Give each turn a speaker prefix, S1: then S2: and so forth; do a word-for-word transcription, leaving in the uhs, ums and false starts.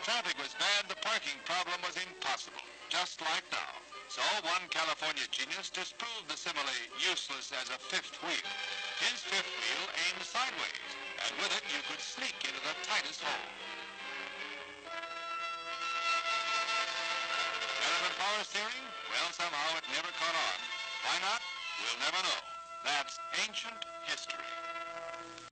S1: traffic was bad, the parking problem was impossible, just like now. So one California genius disproved the simile useless as a fifth wheel. His fifth wheel aimed sideways, and with it you could sneak into the tightest hole. Relevant power steering? Well, somehow it never caught on. Why not? We'll never know. That's ancient history.